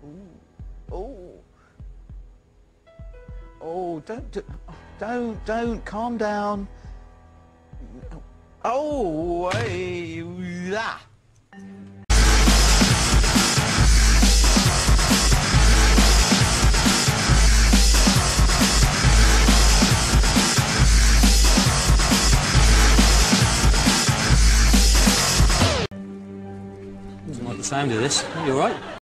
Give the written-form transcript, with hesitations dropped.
Oh, oh, don't, calm down. Oh, hey, ah. Doesn't like the sound of this. Are you all right?